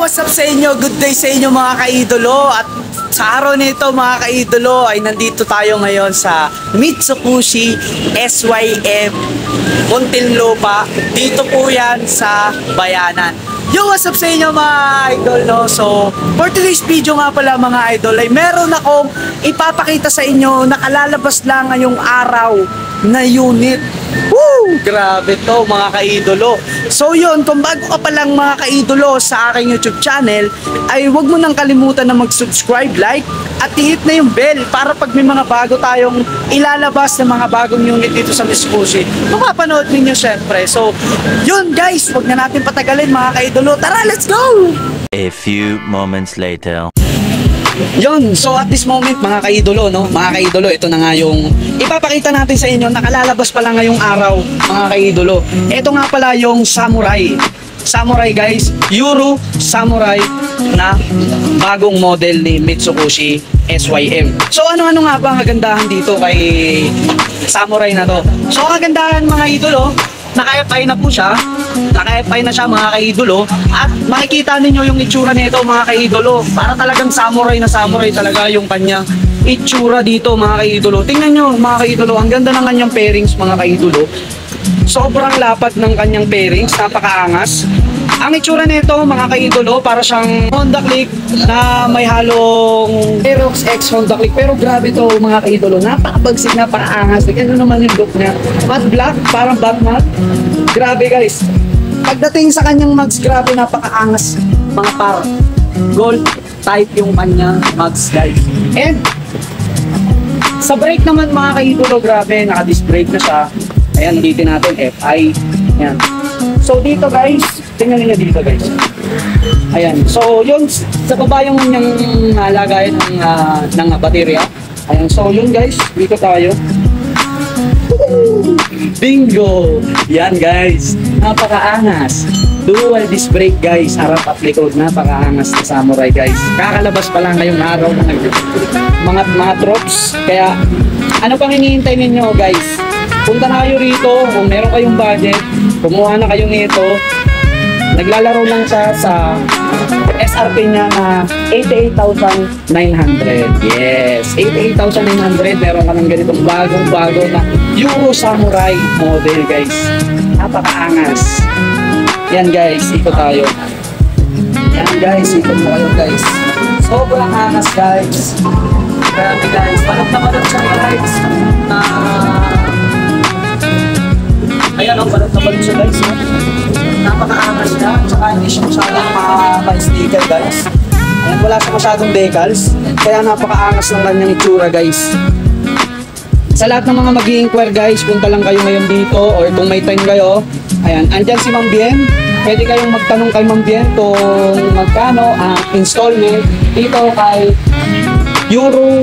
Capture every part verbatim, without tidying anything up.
what's up sa inyo? Good day sa inyo mga kaidolo. At sa araw nito mga kaidolo ay nandito tayo ngayon sa Mitsukoshi S Y M Muntinlupa. Dito po yan sa Bayanan. Yo, what's up sa inyo mga idol, no? So, for today's video nga pala mga idol ay meron akong ipapakita sa inyo. Nakalalabas lang ngayong araw na unit. Woo! Grabe to mga kaidolo. So yun, kung bago ka pa lang mga kaidolo sa aking YouTube channel, ay huwag mo nang kalimutan na mag-subscribe, like, at i-hit na yung bell para pag may mga bago tayong ilalabas na mga bagong unit dito sa Mitsukoshi, mapapanood ninyo syempre. So yun guys, huwag na natin patagalin mga kaidolo. Tara, let's go! A few moments later. Yun, so at this moment mga kaidolo, no? Mga kaidolo, ito na nga yung ipapakita natin sa inyo. Nakalalabas pala ngayong araw mga kaidolo. Ito nga pala yung Samurai. Samurai guys, Euro Samurai na bagong model ni Mitsukoshi S Y M. So ano-ano nga ba ang kagandahan dito kay Samurai na to? So ang kagandahan mga idolo, naka-F I na po siya. Naka-F I na siya mga kaidolo. At makikita ninyo yung itsura nito mga kaidolo. Para talagang samurai na samurai talaga yung kanya itsura dito mga kaidolo. Tingnan nyo mga kaidolo, ang ganda ng kanyang pairings mga kaidolo. Sobrang lapad ng kanyang pairings, napakaangas. Ang itsura nito mga kaidolo, para siyang Honda Click na may halong Aerox X Honda Click. Pero grabe to mga kaidolo, napakabagsik, napakaangas. Tignan nyo naman yung look niya. Matte black, parang Batman. Grabe guys. Pagdating sa kanyang mags, grabe napakaangas. Mga par gold type yung kanyang mags guys. And sa brake naman mga kaidolo, grabe, naka-disc brake na siya. Ayan, ulitin natin, F I. Ayan. So dito guys, tingnan niyo dito guys. Ayan. So yun, sa baba yung yung uh, lagayan ng, uh, ng baterya. Ayan. So yun guys, dito tayo. Bingo! Yan guys, napakaangas. Dual disc brake guys, harap at likod. Napakaangas na Samurai guys. Kakalabas pa lang ngayong araw ng mga mga tropes. Kaya ano pang hinihintay ninyo guys? Punta na kayo rito kung meron kayong budget. Kumuha na kayo nito. Naglalaro lang siya sa S R P niya na eighty-eight thousand nine hundred. Yes, eighty-eight thousand nine hundred. Meron ka ng ganitong bagong-bago na Euro Samurai model guys. Napakaangas. Yan guys, ikot tayo. Yan guys, ikot mo kayo guys. Sobrang angas guys. Grabe guys, palap na palap siya guys. Uh, ayan o, palap na palap siya guys. Oh. Napakaangas niya, tsaka hindi siya masyadong maka-sticker guys. Ayan, wala siya masyadong decals, kaya napakaangas ng kanyang itsura guys. Sa lahat ng mga mag-i-inquire guys, punta lang kayo ngayon dito, or kung may time kayo, ayan, andyan si Ma'am Bien. Pwede kayong magtanong kay Ma'am Bien kung magkano ang installment dito kay Euro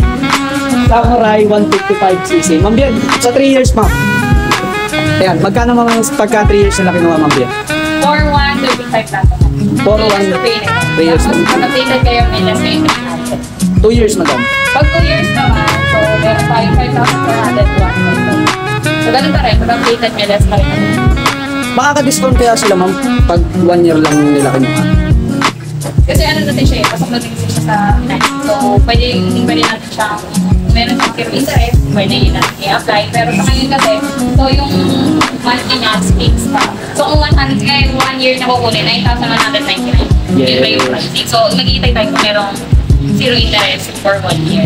Samurai one fifty-five C C. Ma'am Bien, sa three years ma'am. Ayan, magkano mga pagka three years na kinuha Ma'am Bien? four one twenty-five lang. four one three years. Pag-updated kayo may less kayo two years madam. Pag two years naman, so meron tayo five thousand four hundred one. So ganun pa rin, pag-updated may less kayo. Makaka-discount kaya sila ma'am pag one year lang nila kinuha? Kasi ano natin siya eh, pasok natin siya sa financing. So pwede, pwede natin siya, meron siyang zero interest, pwede natin i-apply. Pero sa ngayon kasi, so yung monthly niya is fixed pa. So kung one hundred, eh, one year na kukunin, nine thousand one hundred ninety-nine. Yes. Yun ba yung pricing? So nag-iitay tayo kung merong zero interest for one year.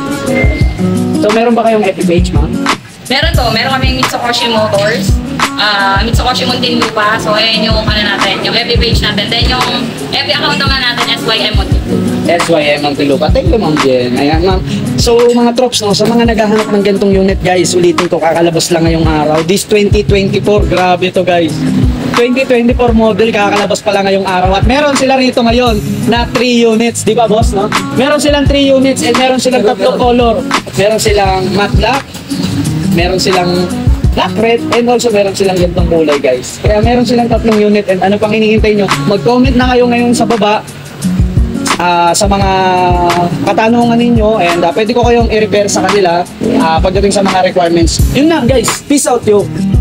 So meron ba kayong F B page ma'am? Meron to, meron kami Mitsukoshi Motors, uh, Mitsukoshi Muntinlupa. So ayan yung ano natin, yung F B page natin. Then yung F B account naman natin, S Y M Muntinlupa. S Y M Muntinlupa. Thank you Ma'am Jen. Ayan ma'am. So mga tropes no, sa mga naghahanap ng ganitong unit guys, ulitin ko, kakalabas lang ngayong araw. This twenty twenty-four, grabe to guys. twenty twenty-four model, kakalabas pa lang ngayong araw. At meron sila rito ngayon na three units, di ba boss no? Meron silang three units and meron silang tatlong color. Meron silang matte black, meron silang black red, and also meron silang gantong kulay guys. Kaya meron silang tatlong unit, and ano pang hinihintay nyo? Mag-comment na kayo ngayon sa baba uh, sa mga katanungan ninyo, and uh, pwede ko kayong i-repair sa kanila uh, pagdating sa mga requirements. Yun na guys, peace out yo!